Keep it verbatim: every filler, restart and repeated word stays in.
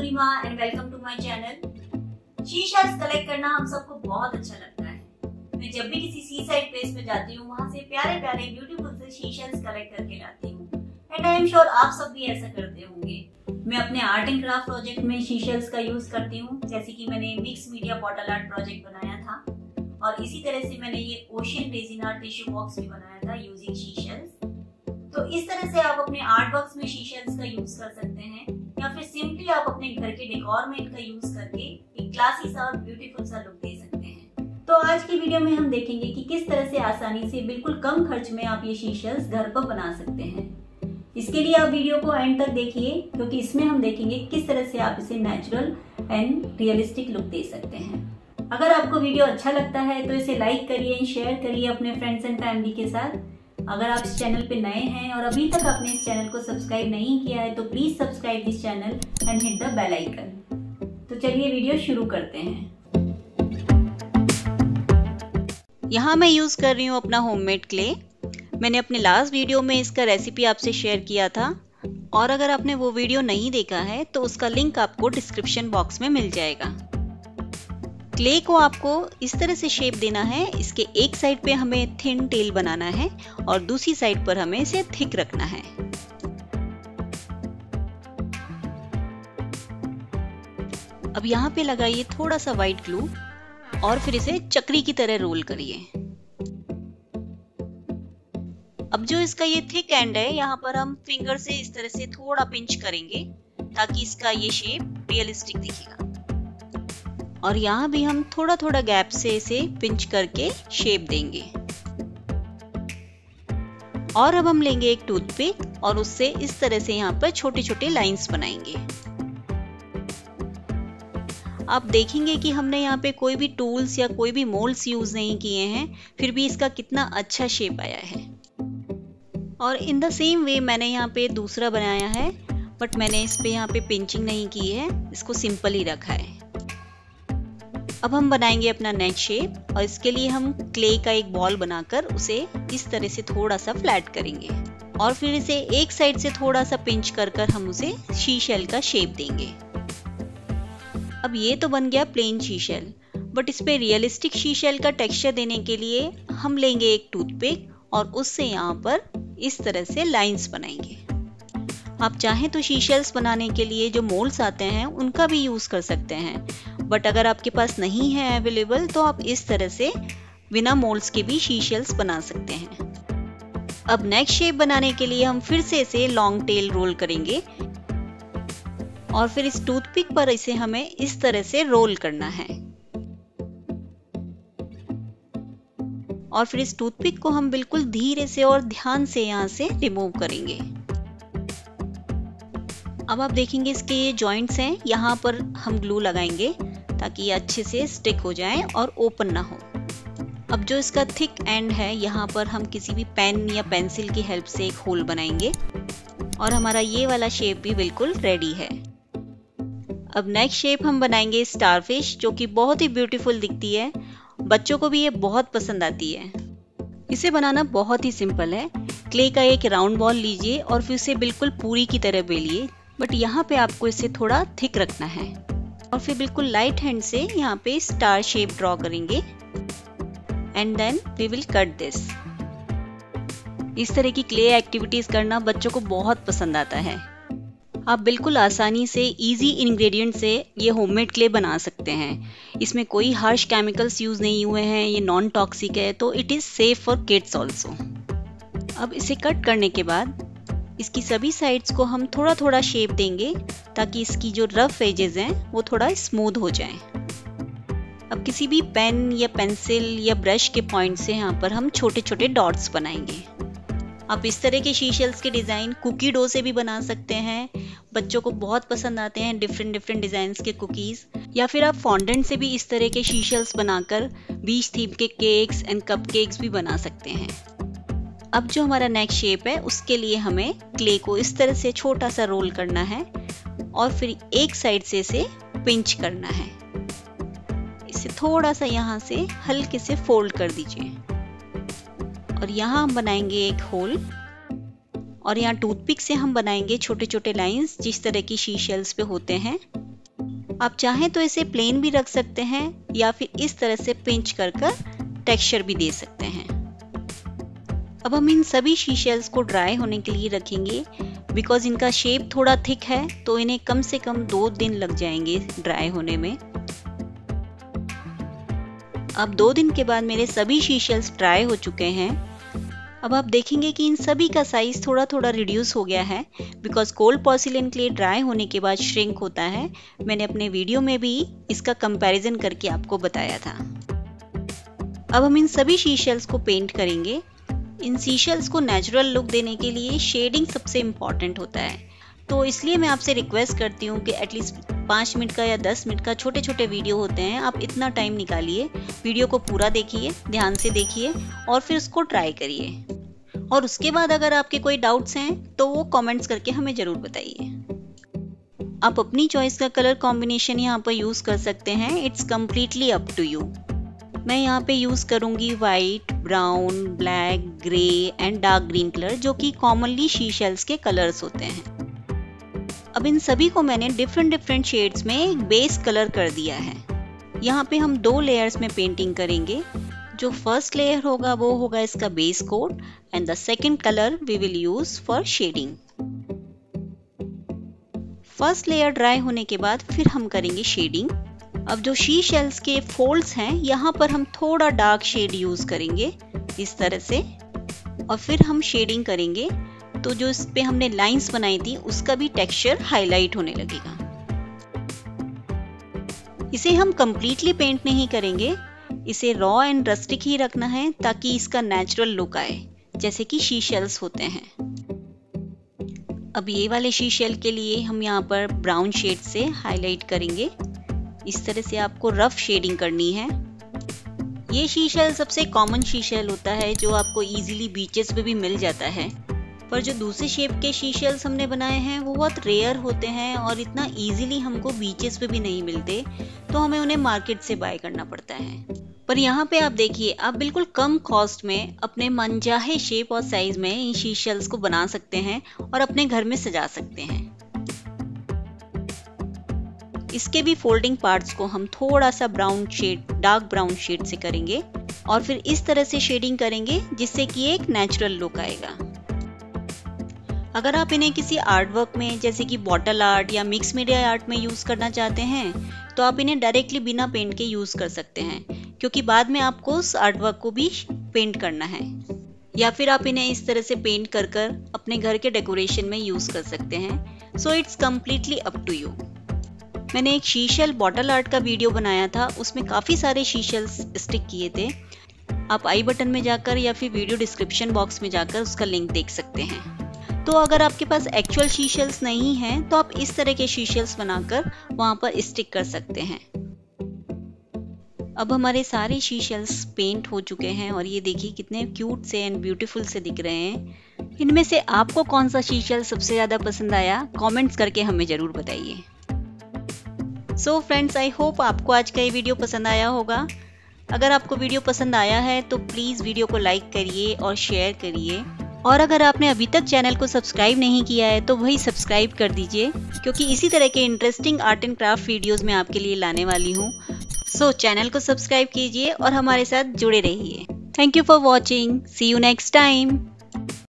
Purnima and welcome to my channel. Sea shells collect करना हम सबको बहुत अच्छा लगता है। मैं जब भी किसी सी साइड प्लेस पे जाती हूँ वहाँ से प्यारे प्यारे ब्यूटीफुल से शी शेल्स कलेक्ट करके लाती हूँ एंड आई एम श्योर आप सब भी ऐसा करते होंगे। मैं अपने आर्ट एंड क्राफ्ट प्रोजेक्ट में शी शेल्स का यूज करती हूँ, जैसे कि मैंने mix media bottle art project बनाया था और इसी तरह से मैंने ये ocean resin art tissue box भी बनाया था यूजिंग शी शेल्स। तो इस तरह से आप अपने आर्ट बॉक्स में शी शेल्स का यूज कर सकते हैं या फिर सिंपली आप अपने घर के डेकोर में इनका यूज करके एक क्लासी सा और ब्यूटीफुल सा लुक दे सकते हैं। तो आज की वीडियो में हम देखेंगे कि किस तरह से आसानी से बिल्कुल कम खर्च में आप ये शी शेल्स घर पर बना सकते हैं। इसके लिए आप वीडियो को एंड तक देखिए, क्योंकि इसमें हम देखेंगे किस तरह से आप इसे नेचुरल एंड रियलिस्टिक लुक दे सकते हैं। अगर आपको वीडियो अच्छा लगता है तो इसे लाइक करिए, शेयर करिए अपने फ्रेंड्स एंड फैमिली के साथ। अगर आप इस चैनल पे नए हैं और अभी तक आपने इस चैनल को सब्सक्राइब नहीं किया है तो please subscribe this channel and hit the bell icon. तो चलिए वीडियो शुरू करते हैं। यहाँ मैं यूज कर रही हूँ अपना होममेड क्ले। मैंने अपने लास्ट वीडियो में इसका रेसिपी आपसे शेयर किया था और अगर आपने वो वीडियो नहीं देखा है तो उसका लिंक आपको डिस्क्रिप्शन बॉक्स में मिल जाएगा। क्ले को आपको इस तरह से शेप देना है, इसके एक साइड पे हमें थिन टेल बनाना है और दूसरी साइड पर हमें इसे थिक रखना है। अब यहाँ पे लगाइए थोड़ा सा व्हाइट ग्लू और फिर इसे चक्री की तरह रोल करिए। अब जो इसका ये थिक एंड है, यहाँ पर हम फिंगर से इस तरह से थोड़ा पिंच करेंगे ताकि इसका ये शेप रियलिस्टिक दिखेगा। और यहाँ भी हम थोड़ा थोड़ा गैप से इसे पिंच करके शेप देंगे। और अब हम लेंगे एक टूथपिक और उससे इस तरह से यहाँ पर छोटे छोटे लाइंस बनाएंगे। आप देखेंगे कि हमने यहाँ पे कोई भी टूल्स या कोई भी मोल्ड्स यूज नहीं किए हैं, फिर भी इसका कितना अच्छा शेप आया है। और इन द सेम वे मैंने यहाँ पे दूसरा बनाया है, बट मैंने इस पे यहाँ पे पिंचिंग नहीं की है, इसको सिंपल ही रखा है। अब हम बनाएंगे अपना नेक शेप और इसके लिए हम क्ले का एक बॉल बनाकर उसे इस तरह से थोड़ा सा फ्लैट करेंगे और फिर इसे एक साइड से थोड़ा सा पिंच कर कर हम उसे शी शेल का शेप देंगे। अब ये तो बन गया प्लेन शी शेल, बट इस पे रियलिस्टिक शी शेल का टेक्सचर देने के लिए हम लेंगे एक टूथपिक और उससे यहाँ पर इस तरह से लाइंस बनाएंगे। आप चाहें तो शी शेल्स बनाने के लिए जो मोल्ड्स आते हैं उनका भी यूज कर सकते हैं, बट अगर आपके पास नहीं है अवेलेबल तो आप इस तरह से बिना मोल्ड्स के भी शी शेल्स बना सकते हैं। अब नेक शेप बनाने के लिए हम फिर से इसे लॉन्ग टेल रोल करेंगे और फिर इस टूथपिक पर इसे हमें इस तरह से रोल करना है और फिर इस टूथपिक को हम बिल्कुल धीरे से और ध्यान से यहाँ से रिमूव करेंगे। अब आप देखेंगे इसके ये जॉइंट्स हैं, यहाँ पर हम ग्लू लगाएंगे ताकि ये अच्छे से स्टिक हो जाए और ओपन ना हो। अब जो इसका थिक एंड है, यहाँ पर हम किसी भी पेन या पेंसिल की हेल्प से एक होल बनाएंगे और हमारा ये वाला शेप भी बिल्कुल रेडी है। अब नेक्स्ट शेप हम बनाएंगे स्टारफिश, जो कि बहुत ही ब्यूटीफुल दिखती है, बच्चों को भी ये बहुत पसंद आती है। इसे बनाना बहुत ही सिंपल है। क्ले का एक राउंड बॉल लीजिए और फिर उसे बिल्कुल पूरी की तरह बेलिए, बट यहाँ पे आपको इसे थोड़ा थिक रखना है और फिर बिल्कुल लाइट हैंड से यहाँ पे स्टार शेप ड्रॉ करेंगे and then we will cut this. इस तरह की क्ले एक्टिविटीज करना बच्चों को बहुत पसंद आता है। आप बिल्कुल आसानी से इजी इंग्रेडिएंट से ये होममेड क्ले बना सकते हैं। इसमें कोई हार्श केमिकल्स यूज नहीं हुए हैं, ये नॉन टॉक्सिक है, तो it is safe for kids also. अब इसे कट करने के बाद इसकी सभी साइड्स को हम थोड़ा थोड़ा शेप देंगे ताकि इसकी जो रफ एजेस हैं वो थोड़ा स्मूथ हो जाएं। अब किसी भी पेन या पेंसिल या ब्रश के पॉइंट से यहाँ पर हम छोटे छोटे डॉट्स बनाएंगे। आप इस तरह के शी शेल्स के डिज़ाइन कुकी डो से भी बना सकते हैं, बच्चों को बहुत पसंद आते हैं डिफरेंट डिफरेंट डिज़ाइंस के कुकीज़। या फिर आप फॉन्डेंट से भी इस तरह के शी शेल्स बनाकर बीच थीम के केक्स एंड कप केक्स भी बना सकते हैं। अब जो हमारा नेक शेप है उसके लिए हमें क्ले को इस तरह से छोटा सा रोल करना है और फिर एक साइड से इसे पिंच करना है। इसे थोड़ा सा यहाँ से हल्के से फोल्ड कर दीजिए और यहाँ हम बनाएंगे एक होल और यहाँ टूथपिक से हम बनाएंगे छोटे छोटे लाइंस जिस तरह की शी शेल्स पे होते हैं। आप चाहें तो इसे प्लेन भी रख सकते हैं या फिर इस तरह से पिंच कर कर टेक्सचर भी दे सकते हैं। अब हम इन सभी शी शेल्स को ड्राई होने के लिए रखेंगे। बिकॉज इनका शेप थोड़ा थिक है तो इन्हें कम से कम दो दिन लग जाएंगे ड्राई होने में। अब दो दिन के बाद मेरे सभी शी शेल्स ड्राई हो चुके हैं। अब आप देखेंगे कि इन सभी का साइज थोड़ा थोड़ा रिड्यूस हो गया है। Because cold porcelain clay dry होने के बाद श्रिंक होता है। मैंने अपने वीडियो में भी इसका कंपैरिजन करके आपको बताया था। अब हम इन सभी शी शेल्स को पेंट करेंगे। इन सी शेल्स को नेचुरल लुक देने के लिए शेडिंग सबसे इम्पॉर्टेंट होता है। तो इसलिए मैं आपसे रिक्वेस्ट करती हूँ कि एटलीस्ट पाँच मिनट का या दस मिनट का छोटे छोटे वीडियो होते हैं, आप इतना टाइम निकालिए, वीडियो को पूरा देखिए, ध्यान से देखिए और फिर उसको ट्राई करिए। और उसके बाद अगर आपके कोई डाउट्स हैं तो वो कमेंट्स करके हमें ज़रूर बताइए। आप अपनी चॉइस का कलर कॉम्बिनेशन यहाँ पर यूज़ कर सकते हैं। It's completely up to you. मैं यहाँ पे यूज़ करूँगी white, brown, black, grey and dark green colour, जो कि कॉमनली शी शेल्स के कलर्स होते हैं। अब इन सभी को मैंने डिफरेंट डिफरेंट शेड्स में एक बेस कलर कर दिया है। यहाँ पे हम दो लेयर्स में पेंटिंग करेंगे। जो फर्स्ट लेयर होगा वो होगा इसका base coat and the second colour we will use for shading. First layer dry होने के बाद फिर हम करेंगे शेडिंग। अब जो शी शेल्स के फोल्ड्स हैं यहाँ पर हम थोड़ा डार्क शेड यूज करेंगे इस तरह से, और फिर हम शेडिंग करेंगे तो जो इस पे हमने लाइंस बनाई थी उसका भी टेक्सचर हाईलाइट होने लगेगा। इसे हम कंप्लीटली पेंट नहीं करेंगे, इसे रॉ एंड रस्टिक ही रखना है ताकि इसका नेचुरल लुक आए जैसे कि शी शेल्स होते हैं। अब ये वाले शी शेल के लिए हम यहाँ पर ब्राउन शेड से हाईलाइट करेंगे। इस तरह से आपको रफ शेडिंग करनी है। ये शी शेल सबसे कॉमन शी शेल होता है जो आपको इजीली बीचेस पे भी मिल जाता है। पर जो दूसरे शेप के शी शेल्स हमने बनाए हैं वो बहुत रेयर होते हैं और इतना इजीली हमको बीचेस पे भी नहीं मिलते, तो हमें उन्हें मार्केट से बाय करना पड़ता है। पर यहाँ पे आप देखिए, आप बिल्कुल कम कॉस्ट में अपने मनचाहे शेप और साइज में इन शी शेल्स को बना सकते हैं और अपने घर में सजा सकते हैं। इसके भी फोल्डिंग पार्ट्स को हम थोड़ा सा brown shade, dark brown shade से करेंगे और फिर इस तरह से शेडिंग करेंगे जिससे कि एक नेचुरल लुक आएगा। अगर आप इन्हें किसी आर्ट वर्क में जैसे कि बॉटल आर्ट या मिक्स मीडिया आर्ट में यूज करना चाहते हैं तो आप इन्हें डायरेक्टली बिना पेंट के यूज कर सकते हैं, क्योंकि बाद में आपको उस आर्ट वर्क को भी पेंट करना है। या फिर आप इन्हें इस तरह से पेंट कर कर अपने घर के डेकोरेशन में यूज कर सकते हैं। So it's completely up to you. मैंने एक शी शेल बॉटल आर्ट का वीडियो बनाया था, उसमें काफ़ी सारे शी शेल्स स्टिक किए थे। आप आई बटन में जाकर या फिर वीडियो डिस्क्रिप्शन बॉक्स में जाकर उसका लिंक देख सकते हैं। तो अगर आपके पास एक्चुअल शी शेल्स नहीं हैं तो आप इस तरह के शी शेल्स बनाकर वहाँ पर स्टिक कर सकते हैं। अब हमारे सारे शी शेल्स पेंट हो चुके हैं और ये देखिए कितने क्यूट से एंड ब्यूटीफुल से दिख रहे हैं। इनमें से आपको कौन सा शी शेल सबसे ज़्यादा पसंद आया, कमेंट्स करके हमें ज़रूर बताइए। सो फ्रेंड्स, आई होप आपको आज का ये वीडियो पसंद आया होगा। अगर आपको वीडियो पसंद आया है तो प्लीज़ वीडियो को लाइक करिए और शेयर करिए। और अगर आपने अभी तक चैनल को सब्सक्राइब नहीं किया है तो वही सब्सक्राइब कर दीजिए, क्योंकि इसी तरह के interesting art and craft videos मैं आपके लिए लाने वाली हूँ। सो चैनल को सब्सक्राइब कीजिए और हमारे साथ जुड़े रहिए। Thank you for watching. See you next time.